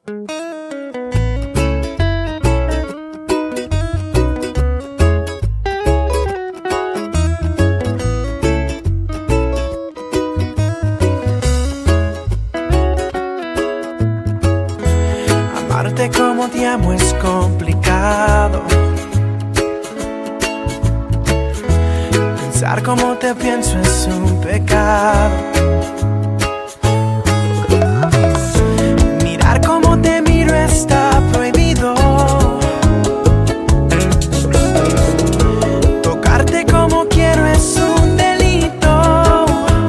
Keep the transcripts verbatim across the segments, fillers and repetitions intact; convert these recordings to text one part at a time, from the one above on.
Amarte como te amo es complicado. Pensar como te pienso es un pecado. Mirar como te miro está prohibido. Tocarte como quiero es un delito.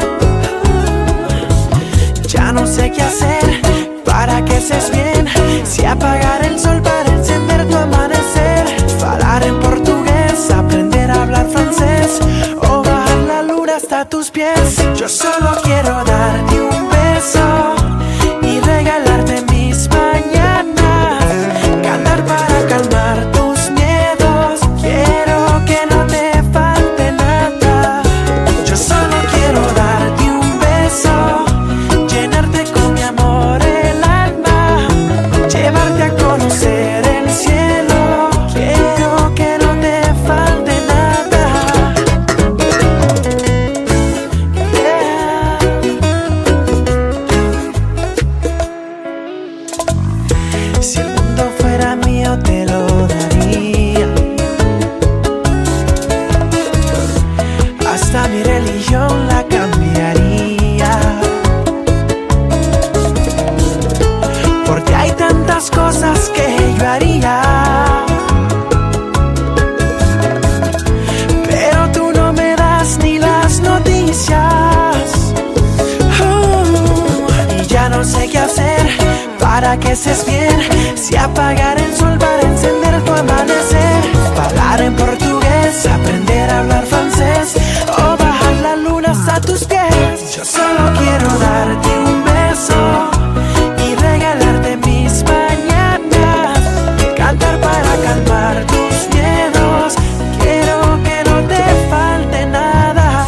Ya no sé qué hacer para que estés bien. Si apagar el sol para encender tu amanecer, hablar en portugués, aprender a hablar francés, o bajar la luna hasta tus pies. Yo solo quiero darte un beso y regalarte mis mañanas, cantar para calmar tus miedos. Quiero que no te falte nada. Yo solo quiero darte un beso, llenarte con mi amor el alma, llevarte a conocer el cielo. Quiero que no te falte nada. Yeah. Si el mundo fuera mío te lo daría, hasta mi religión la cambiaría, porque hay tantas cosas que yo haría, pero tú no me das ni las noticias. uh, Y ya no sé qué hacer para que estés bien. Si apagar el sol para encender tu amanecer, hablar en portugués, aprender a hablar francés, o bajar la luna hasta tus pies. Yo solo quiero darte un beso y regalarte mis mañanas, cantar para calmar tus miedos. Quiero que no te falte nada.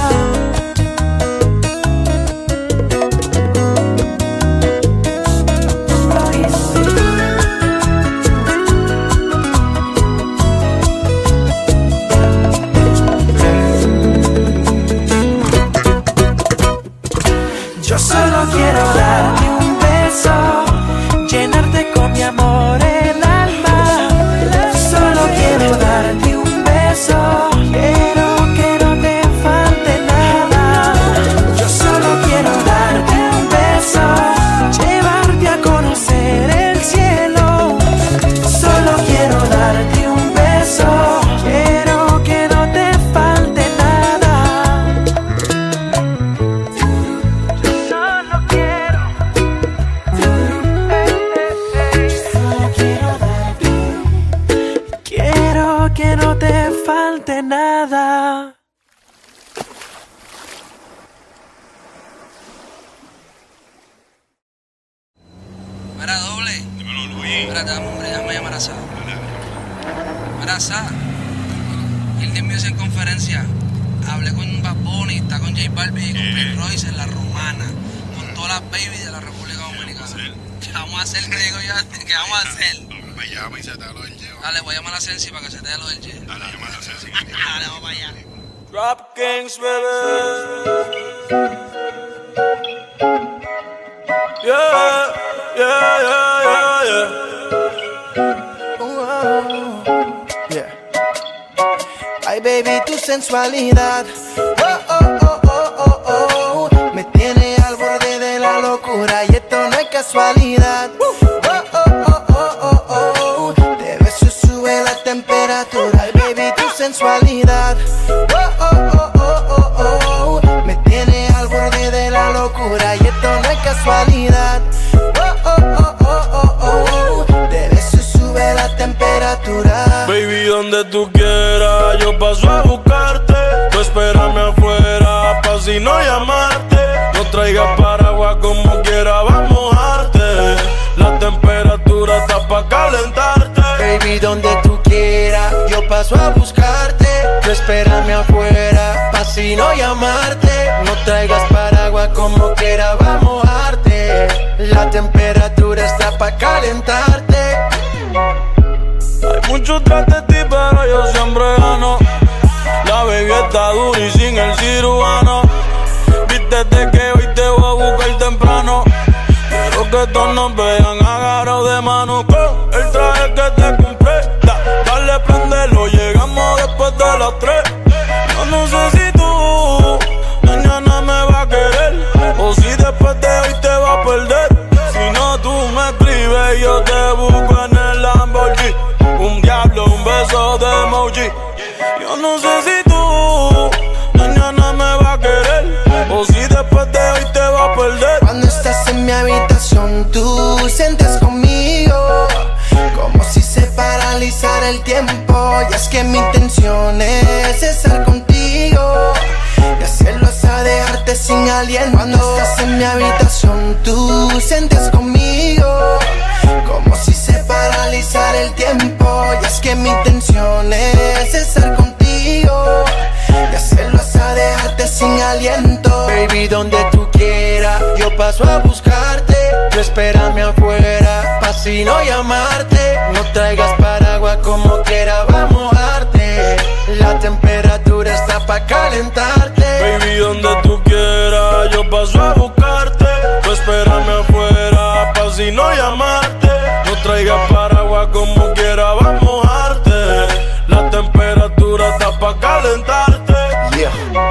Yo solo quiero darte un beso, llenarte con mi amor el alma. Solo quiero darte un beso, quiero que no te falte nada. Yo solo quiero darte un beso, llevarte a conocer el cielo. Solo quiero darte un beso, quiero que no te falte nada. Solo quiero, solo quiero darte, quiero que no te falte nada. Mira, doble. Dímelo, Luis. Espérate, dame, hombre, déjame llamar a Sá. Mira, Sá. El día en conferencia. Hablé con Bad Bunny, está con J Balvin y con Prince Royce en La Romana, con todas las babies de la República Dominicana. ¿Qué vamos a hacer? ¿Qué digo yo? ¿Qué vamos a hacer? Me llama y se te da lo del Geo. Dale, voy a llamar a Sensi para que se te dé lo del J. Dale, llama a Ceci. Dale, vamos para allá. Rap Kings, baby. Yeah, yeah, yeah, yeah, yeah. Oh, yeah. Ay, baby, tu sensualidad, oh, oh, oh, oh, oh, oh, me tiene al borde de la locura y esto no es casualidad. Oh, oh, oh, oh, oh, oh, de beso sube la temperatura. Ay, baby, tu sensualidad, oh, oh, oh, oh, oh, oh, me tiene al borde de la locura y esto no es casualidad. Oh, oh, oh, oh, oh, oh, de beso sube la temperatura. Baby, donde tú quieras, yo paso a buscarte. Tú espérame afuera, pa' si no llamarte. No traigas paraguas como quiera, vamos a mojarte. La temperatura está pa' calentarte. Baby, donde tú quieras, yo paso a buscarte. Tú espérame afuera, pa' si no llamarte. No traigas paraguas como quiera, vamos a mojarte. La temperatura está pa' pa' calentarte. Hay muchos tras de ti, pero yo siempre gano. La baby está dura y sin el cirujano. Vístete que hoy te voy a buscar temprano. Quiero que todos nos vean agarrados de mano. Con el traje que te compré, da, dale, prendelo, llegamos después de las tres. Yo no sé si tú mañana me vas a querer, o si después de hoy te vas a perder. Si no, tú me escribes y yo te busco en el Lamborghini. Un diablo, un beso de emoji. Yo no sé si tú mañana me vas a querer, o si después de hoy te vas a perder. Cuando estás en mi habitación, tú sientes conmigo como si se paralizara el tiempo. Y es que mi intención es estar contigo y hacerlo hasta dejarte sin aliento. Cuando estás en mi habitación, tú sientes conmigo como si se paralizara el tiempo. Y es que mi intención es estar contigo y hacerlo hasta dejarte sin aliento. Baby, donde tú quieras, yo paso a buscarte. Tú espérame afuera, pa' si no llamarte. No traigas paraguas, como quiera va a mojarte. La temperatura está pa' calentarte. Baby, donde tú quieras, yo paso a buscarte. Tú espérame afuera, pa' si no llamarte. No traigas paraguas, como quiera va a mojarte. La temperatura está pa' calentarte. Yeah.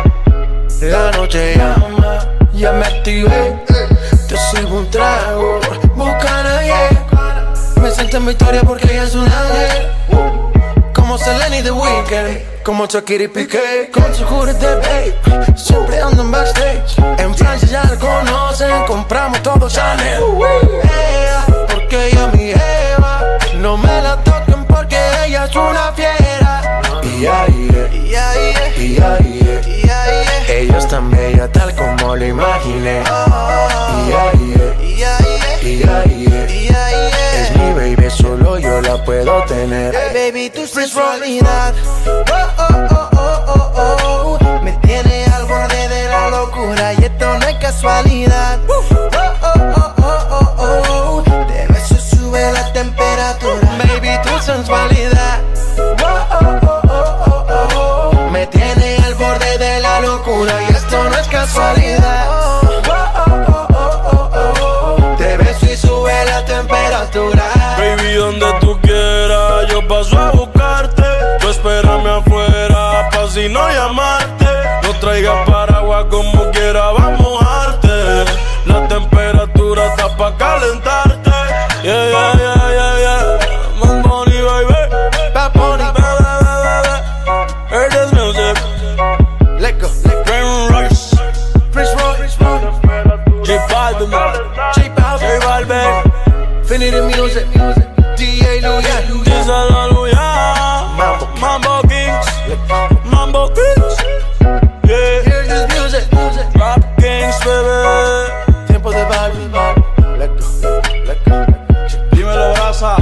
La noche llama, ya me activé. Te sirvo un trago, Bucana, yeah. Me siento en victoria porque ella es un ángel. Como Selena y The Weeknd, como Shakira y Piqué, con su jury de babe. Siempre ando en backstage. En Francia ya la conocen, compramos todo Chanel. Yeah, porque ella es mi jeva. No me la toquen porque ella es una fiera. Yeah, yeah, yeah, yeah, yeah, yeah, yeah, yeah. Ella es tan bella tal como lo imaginé. Yeah, yeah, yeah, yeah, yeah, yeah, yeah. Es mi baby, solo yo la puedo tener. Hey, baby, tu sensualidad, oh, oh, oh, oh, oh, oh, me tiene al borde de la locura y esto no es casualidad. Oh, oh, oh, oh, oh, oh, de beso sube la temperatura. Baby, tu sensualidad, oh, oh, oh, oh, oh, oh, me tiene al borde de la locura y esto no es casualidad. Oh, oh, oh, oh, oh, oh, te beso y sube la temperatura. Baby, donde tú quieras, yo paso a buscarte. Tú espérame afuera, pa' si no llamarte. No traigas paraguas, como quiera va a mojarte. La temperatura está pa' calentarte. Yeah, yeah, yeah, yeah, yeah. Bad Bunny, baby. Bad Bunny, hear this music. let go. Rain Royce, Prince Royce, J Balvin, J Balvin, J Balvin, Infinity Music, D A Luyan, díselo Luyan. Mambo, Mambo Kings, Mambo Kings. Yeah, hear this music, music. Rap Kings, baby. Tiempo de Balvin, let go, let go. Dímelo, brasa.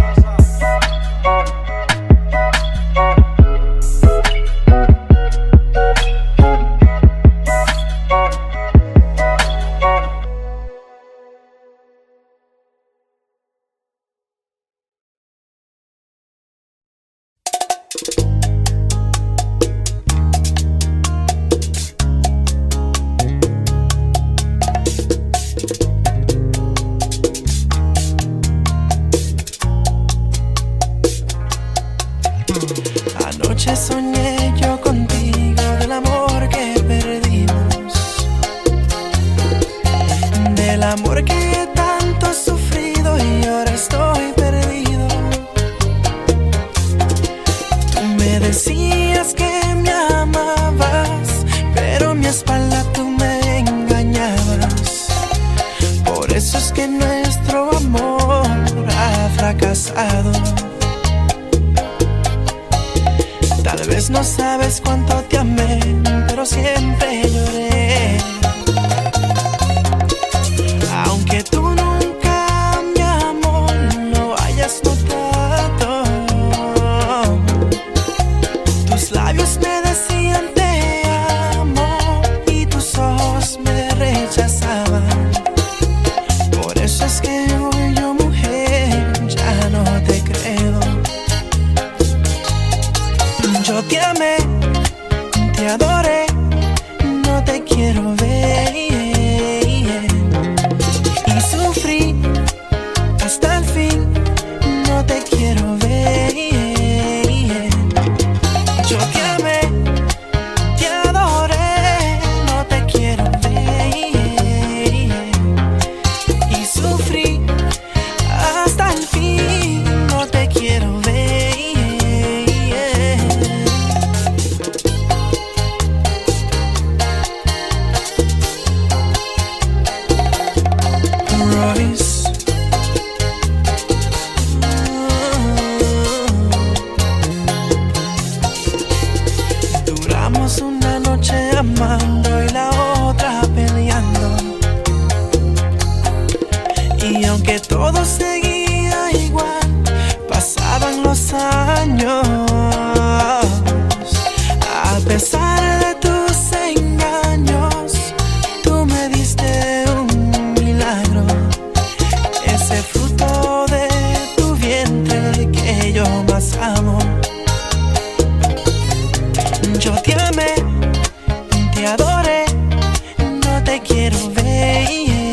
Anoche soñé yo contigo del amor que perdimos, del amor que tanto he sufrido y ahora estoy perdido. Tú me decías que me amabas, pero a mi espalda tú me engañabas. Por eso es que nuestro amor ha fracasado. Tal vez no sabes cuánto te amé, pero siempre lloré. Aunque tú nunca, mi amor, lo hayas notado, tus labios me decían te amo y tus ojos me rechazaban. Por eso es que hoy yo, mujer, Y aunque todo seguía igual, pasaban los años. A pesar de tus engaños, tú me diste un milagro. Ese fruto de tu vientre que yo más amo. Yo te amé, te adoré, no te quiero ver.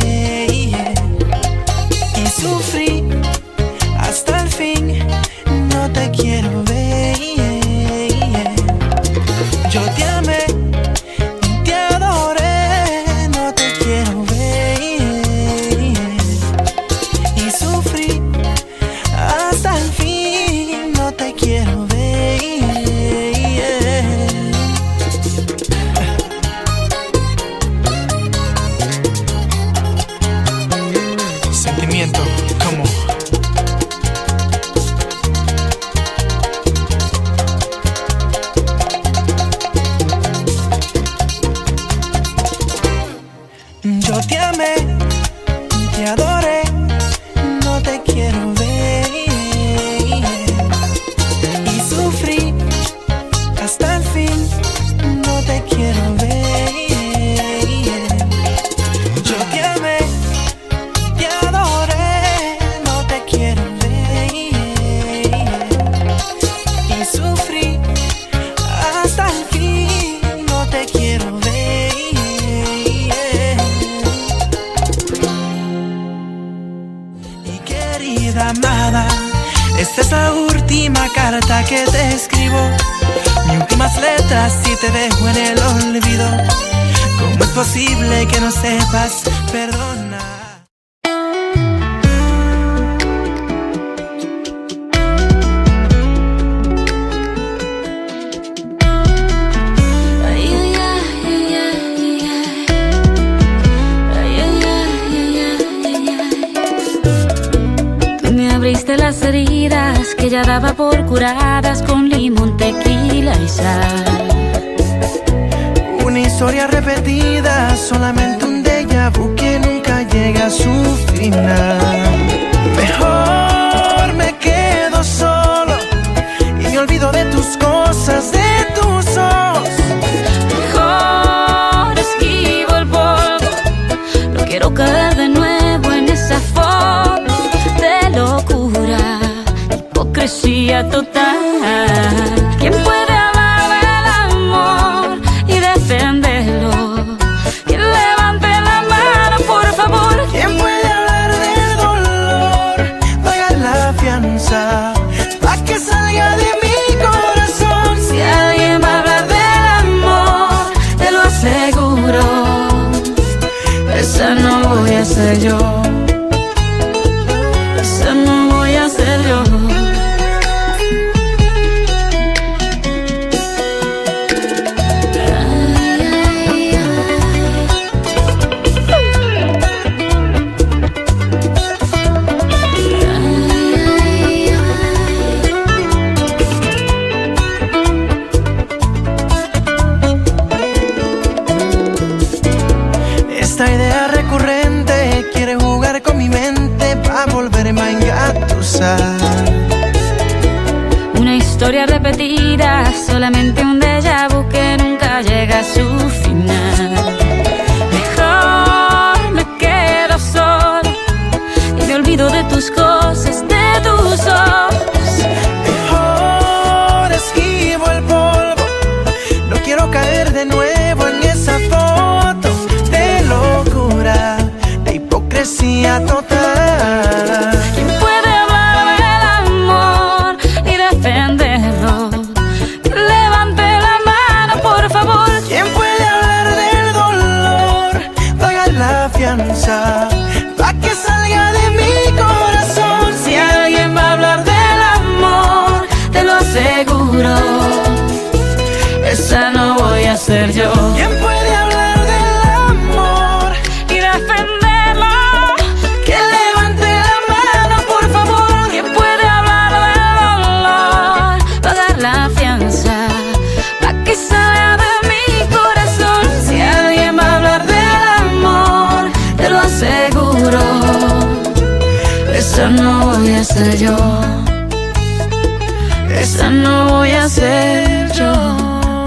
Y sufrí hasta el fin, no te quiero ver. Yo te amé, te adoré, no te quiero ver. Y sufrí hasta el fin, no te quiero ver. Sentimiento, como yo te amé, te adoré, no te quiero ver. Y sufrí hasta el fin, no te quiero ver. Yo te amé, te adoré, no te quiero ver. Y sufrí hasta el fin, no te quiero ver. Querida amada, esta es la última carta que te escribo. Mis últimas letras y te dejo en el olvido. ¿Cómo es posible que no sepas perdonar? Abriste las heridas que ya daba por curadas con limón, tequila y sal. Una historia repetida, solamente un déjà vu que nunca llega a su final. Mejor me quedo solo y me olvido de tus cosas, de tus ojos. Mejor esquivo el polvo, no quiero caer de nuevo en esa foto de locura, hipocresía total. ¿Quién puede hablar del amor y defenderlo? ¿Quién levante la mano, por favor? ¿Quién puede hablar del dolor? Pagar la fianza pa' que salga de mi corazón. Si alguien va a hablar del amor, te lo aseguro, esa no voy a ser yo. No voy a ser yo. Esta idea recurrente quiere jugar con mi mente pa' volverme a engatusar. Una historia repetida, solamente un déjà vu que nunca llega a su final. Mejor me quedo solo y me olvido de tus cosas, de tus ojos. Mejor esquivo el polvo, no quiero caer de nuevo en esa foto de locura, de hipocresía total. ¿Quién puede hablar del amor y defenderlo? Levante la mano, por favor. ¿Quién puede hablar del dolor? Pagar la fianza pa' que salga de mi corazón. Si alguien va a hablar del amor, te lo aseguro, esa no voy a ser yo. ¿Quién puede hablar del amor Y defenderlo, que levante la mano, por favor? ¿quién puede hablar del dolor? Pagar la fianza pa' que salga de mi corazón. Si alguien va a hablar del amor, te lo aseguro, esa no voy a ser yo, esa no voy a ser yo.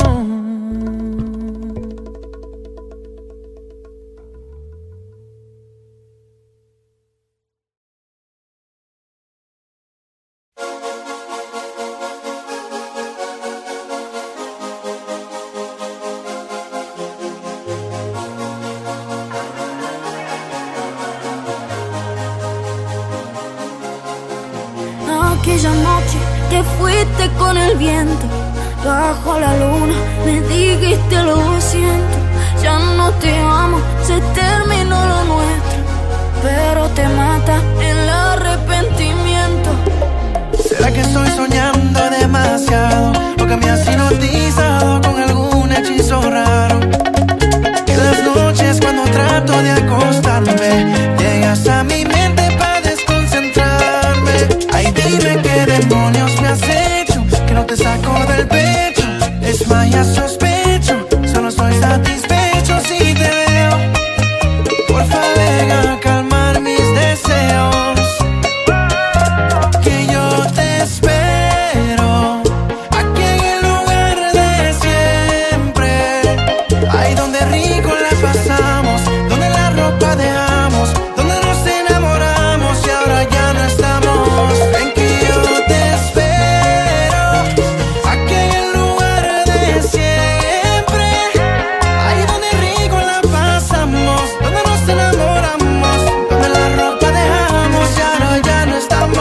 Aquella noche que fuiste con el viento, bajo la luna me dijiste lo siento. Ya no te amo, se terminó lo nuestro, pero te mata el arrepentimiento. ¿Será que estoy soñando demasiado? ¿O que me has hipnotizado con algún hechizo raro? Que las noches cuando trato de acostarme llegas a mi mente para desconcentrarme. Ay, dime qué demonios me has hecho, que no te saco del pecho. Es magia, sospecho, solo estoy satisfecho si te veo. Porfa, ven a calmar mis deseos, que yo te espero aquí en el lugar de siempre. Ahí donde rico la pasamos, donde la ropa dejamos, donde nos enamoramos y ahora ya no estamos. Ven que yo te espero aquí en el lugar de siempre. Ahí donde rico la pasamos, donde nos enamoramos, donde la ropa dejamos y ahora ya no estamos.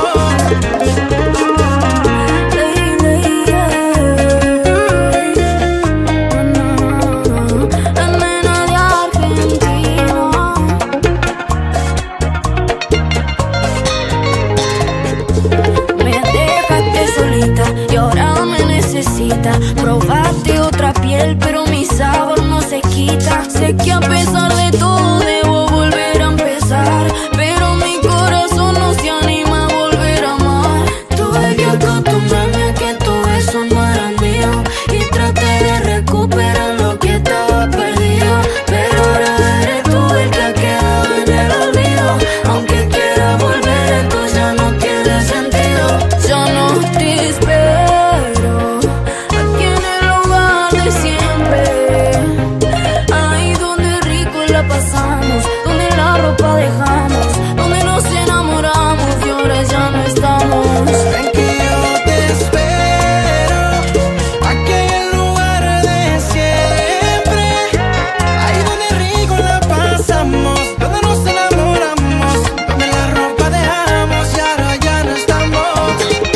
La nena de Argentina. Me dejaste solita y ahora me necesitas. Probaste otra piel, pero mi sabor no se quita. Sé que a pesar de todo debo volver a empezar, pero mi corazón no se anima a volver a amar. Tuve que acostumbrarme a que todo eso no era mío y traté de recuperar lo que estaba perdido, pero ahora eres tú el que ha quedado en el olvido. Aunque quiera volver, esto ya no tiene sentido. Ya no te espero aquí en el lugar de siempre. Ahí donde rico la pasamos, donde la ropa dejamos, donde nos enamoramos y ahora ya no estamos. Ven que yo te espero aquí en el lugar de siempre. Ahí donde rico la pasamos, donde nos enamoramos, donde la ropa dejamos y ahora ya no estamos.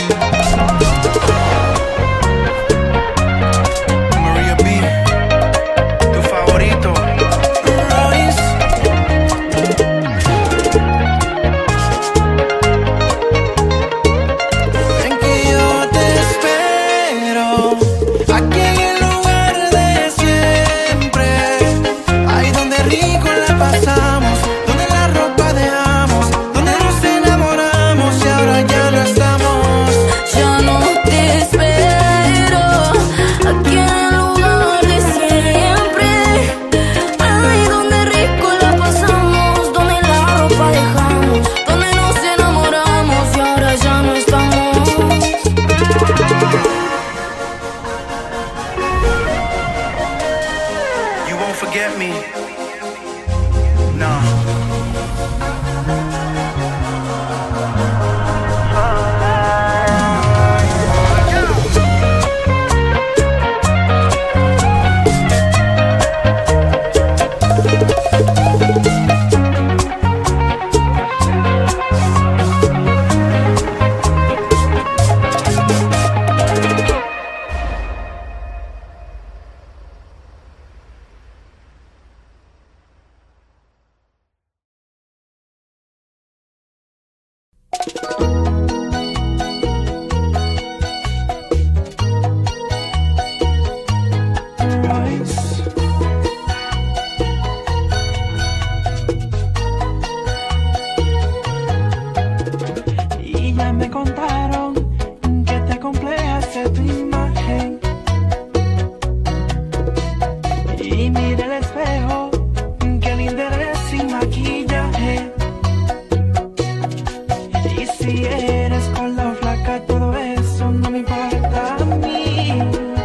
Maria B, tu favorito, Royce. Ven que yo te espero aquí en el lugar de siempre. Ahí donde rico la pasamos, donde la ropa dejamos, donde nos enamoramos y ahora ya no estamos. Ya no te espero aquí en el lugar de siempre. Ahí donde rico la pasamos, donde la ropa dejamos, donde nos enamoramos y ahora ya no estamos. You won't forget me. No. Y ya me contaron que te complejas de tu imagen. Y mira el espejo, qué linda eres sin maquillaje. Y si eres con la flaca, todo eso no me importa a mí.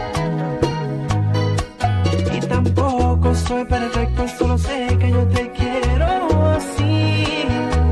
Y tampoco soy perfecto, solo sé que yo te quiero así.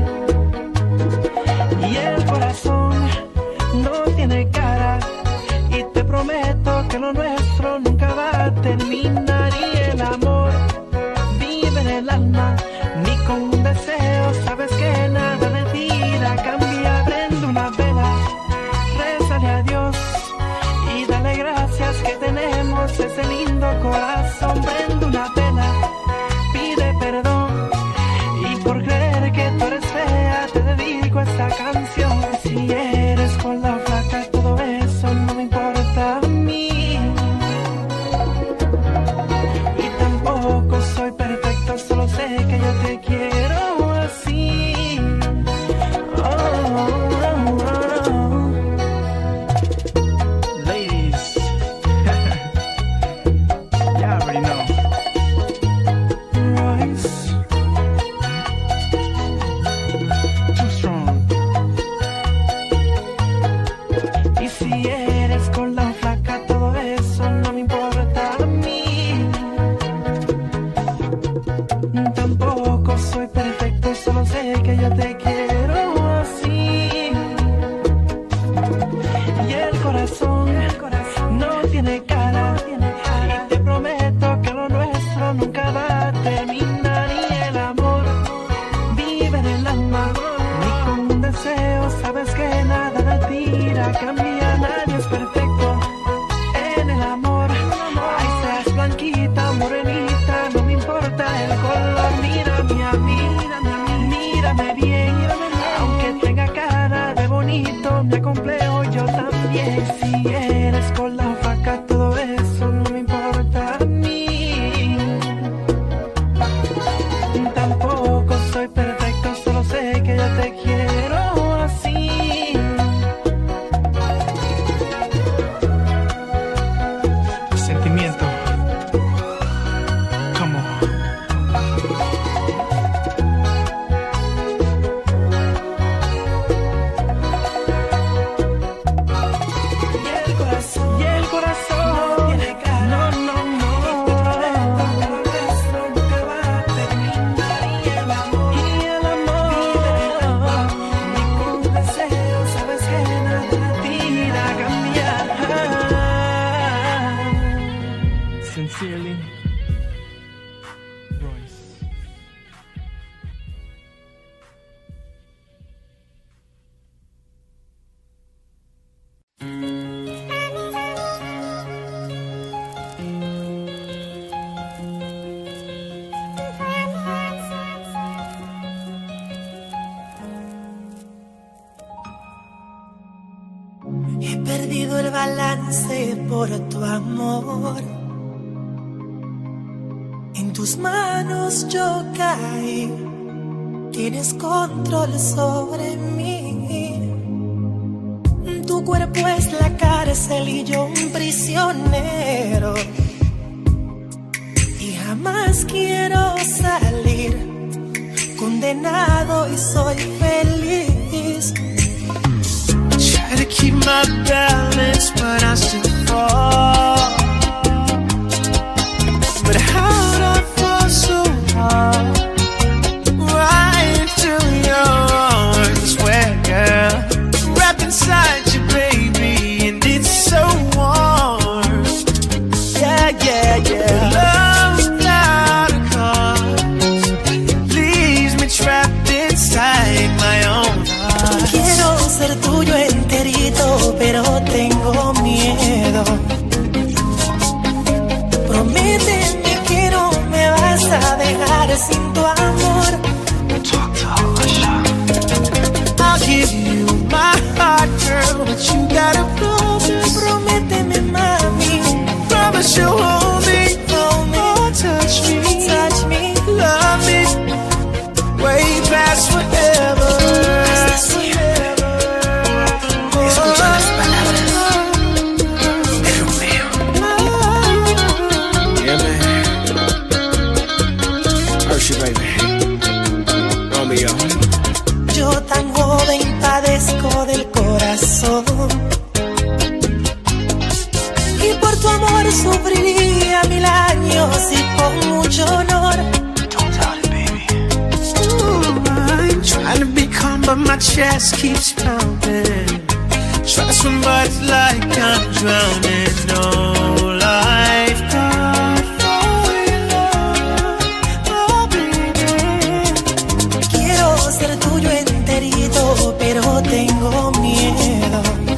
Y el corazón no tiene cara, y te prometo que lo nuestro nunca va a terminar. Y el amor vive en el alma, ni con un deseo, sabes que nada de ti la cambia. Prende una vela, rézale a Dios y dale gracias que tenemos ese lindo corazón. Prende una vela, pide perdón, y por creer que tú eres fea te dedico esta canción. Si eres con la flaca, todo eso no me importa a mí. Y tampoco soy perfecto, solo sé que yo te quiero así. Oh, oh, oh. Ladies, you already know. Royce, too strong. Y si eres con la flaca, todo eso no me importa a mí. Tampoco soy perfecto, solo sé que yo te quiero así. Y el corazón, el corazón no tiene cara, y te prometo que lo nuestro nunca va a terminar. Y el amor vive en el alma, ni con un deseo, sabes que nada de ti la cambia. Nadie es perfecto en el amor, ay, seas blanquita, morenita, no me importa el color. Mírame a mí, mírame bien, aunque tenga cara de bonito, me acomplejo yo también. Si eres con la faca, todo eso no me importa a mí. Tampoco soy perfecto, solo sé que yo te quiero así. Sentimiento, come on. Y el corazón, y el corazón tiene cara, no, no, no. Y te prometo que lo nuestro nunca va a terminar. Y el amor, y el amor vive en el alma, ni con un deseo, sabes que nada de ti la cambia. Sincerely, Royce. He perdido el balance por tu amor. En tus manos yo caí. Tienes control sobre mí. Tu cuerpo es la cárcel y yo un prisionero. Y jamás quiero salir. Condenado y soy feliz. Try to keep my balance, but I still fall. But how'd I fall so hard? Right into your arms, where, girl, wrapped inside you, baby, and it's so warm. Yeah, yeah, yeah. Love without a cause leaves me trapped inside my own heart. Quiero ser tuyo enterito, pero tengo miedo but my chest keeps pounding. Try to swim, but it's like I'm drowning. No lifeguard for your love, oh baby. Quiero ser tuyo enterito, pero tengo miedo.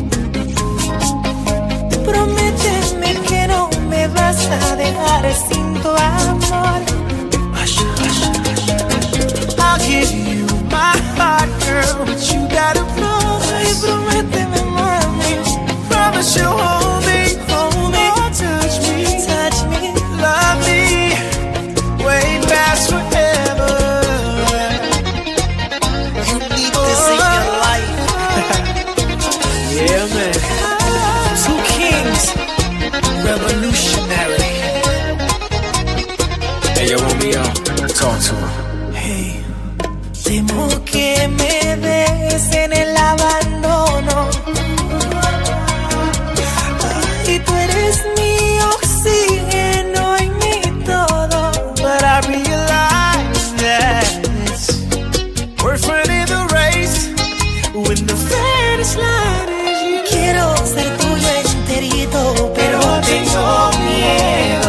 Prométeme que no me vas a dejar sin tu amor. Hush, hush, hush, hush. I'll give you my heart, girl, but you gotta promise. Prométeme, mami. Promise you'll hold me, hold me, oh, touch me, Touch me, love me, way past forever. you need this in your life. Yeah, man. Two kings, revolutionary. Hey, yo, Romeo, talk to her. Hey, temo que me des en el abandono. Y tú eres mi oxígeno y mi todo. But I realize that it's worth running the race when the finish line is you. Quiero ser tuyo enterito, pero tengo miedo.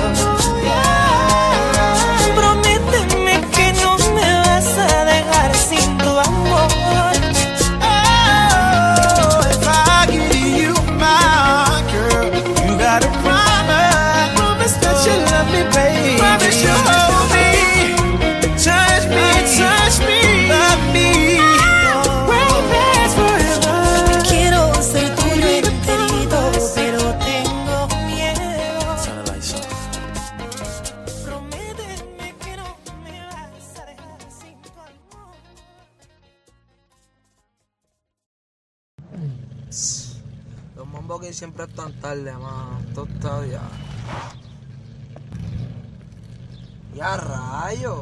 Prométeme que no me vas a dejar sin tu amor. Oh, if I give you my heart, girl, you gotta promise, promise that you love me, babe. Promise you'll hold me, touch me, touch me, love me, way past forever. Quiero ser tuyo enterito, pero tengo miedo. Turn the lights off. Prométeme que no me vas a dejar sin tu amor. Los Mambo Kings siempre están tarde, mano. Esto está ya. Ya rayo.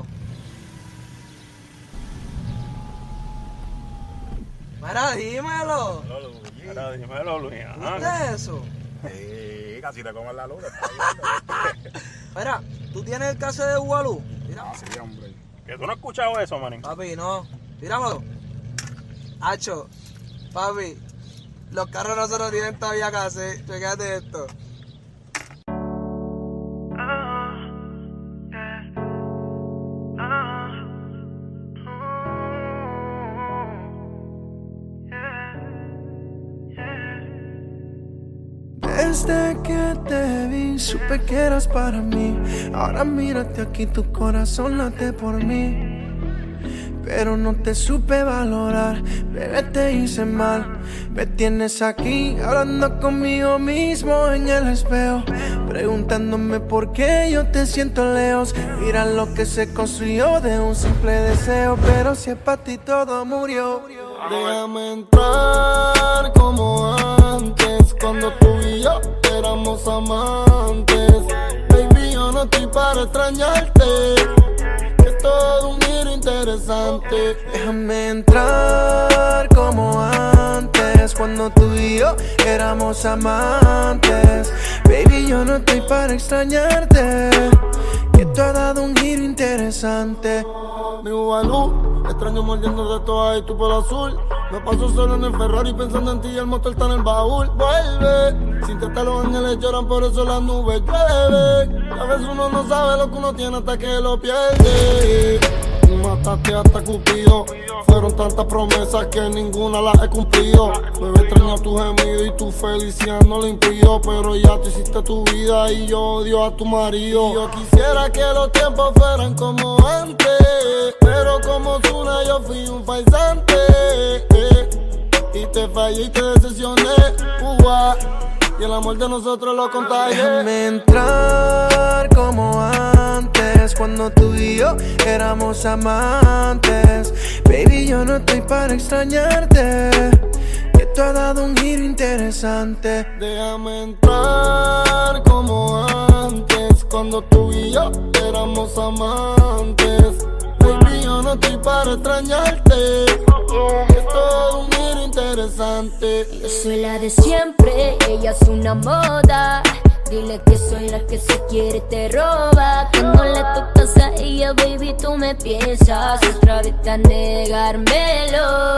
Mira, dímelo. Ahora dímelo, Luis. ¿Qué es eso? Sí, casi te comes la luz. Mira, ¿tú tienes el caso de Ubalú? Mira, Sí, hombre. ¿Que tú no has escuchado eso, manín? papi, no. Tíramelo. Hacho, papi, los carros nosotros tienen todavía casi. Fíjate esto. Desde que te vi, supe que eras para mí. Ahora mírate aquí, tu corazón late por mí. Pero no te supe valorar, bebé, te hice mal. Me tienes aquí, hablando conmigo mismo en el espejo, preguntándome por qué yo te siento lejos. Mira lo que se construyó de un simple deseo, pero si es para ti todo murió. Déjame entrar como antes, cuando tú y yo éramos amantes. Baby, yo no estoy para extrañarte, es todo un giro interesante. Déjame entrar como antes, cuando tú y yo éramos amantes. Baby, yo no estoy para extrañarte, que tú has dado un giro interesante. Mi Ubalú, extraño mordiendo de todas y tu pelo azul. Me paso solo en el Ferrari pensando en ti y el motor está en el baúl. Vuelve, sin tratar los ángeles lloran, por eso las nubes llueve. A veces uno no sabe lo que uno tiene hasta que lo pierde. Tú mataste hasta Cupido, fueron tantas promesas que ninguna las he cumplido. Bebé, extraño tu gemido y tu felicidad no lo impido, pero ya tú hiciste tu vida y yo odio a tu marido. Y yo quisiera que los tiempos fueran como antes, pero como Zuna yo fui un faisante, eh, y te fallé y te decepcioné, uh, y el amor de nosotros lo contagié. Déjame entrar como antes, cuando tú y yo éramos amantes. Baby, yo no estoy para extrañarte, que tú has dado un giro interesante. Déjame entrar como antes, cuando tú y yo éramos amantes. Baby, yo no estoy para extrañarte, es todo un giro interesante. Yo soy la de siempre, ella es una moda. Dile que soy la que se quiere te roba. Cuando le tocas a ella, baby, tú me piensas otra vez a negármelo.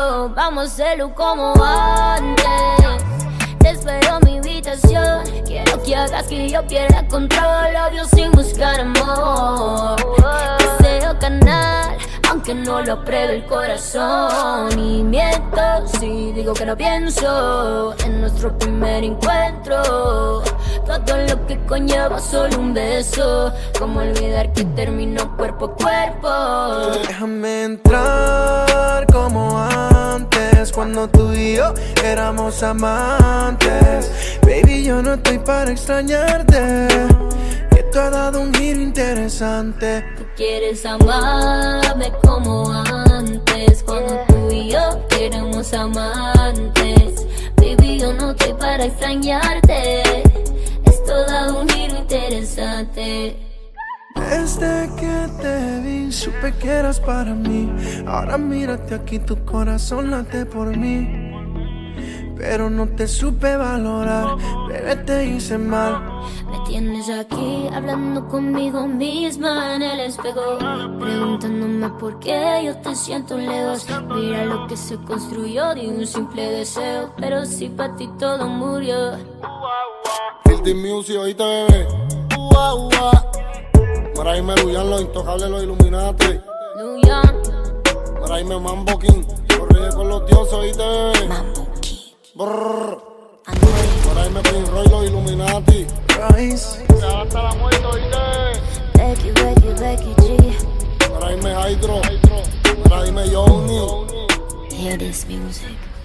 vamos a hacerlo como antes. Te espero en mi habitación. Quiero que hagas que yo pierda control. Obvio sin buscar amor. Deseo canal, aunque no lo apruebe el corazón. Y miento si digo que no pienso en nuestro primer encuentro. Todo lo que conlleva solo un beso. Como olvidar que terminó cuerpo a cuerpo. Déjame entrar como antes, cuando tú y yo éramos amantes. Baby, yo no estoy para extrañarte, que tú has dado un giro interesante. Tú quieres amarme como antes, cuando tú y yo éramos amantes. Baby, yo no estoy para extrañarte, esto ha dado un giro interesante. Desde que te vi, supe que eras para mí. Ahora mírate aquí, tu corazón late por mí. Pero no te supe valorar, bebé, te hice mal. Me tienes aquí hablando conmigo misma en el espejo, preguntándome por qué yo te siento lejos. Mira lo que se construyó de un simple deseo, pero si para ti todo murió. Guilty Music, oíste, bebé. Ua, ua. Por ahí me Luyan, los intocables, los Illuminati. Luyan. Por ahí me Mambo King, corrige con los dioses, oíste, bebé. Mambo King. Brrr. Por ahí me Prince Roy, los Illuminati. Royce. Hasta la muerte, oíste. Becky, Becky, Becky G. Por ahí me Hydro. Por ahí me Yoni. Hear this music.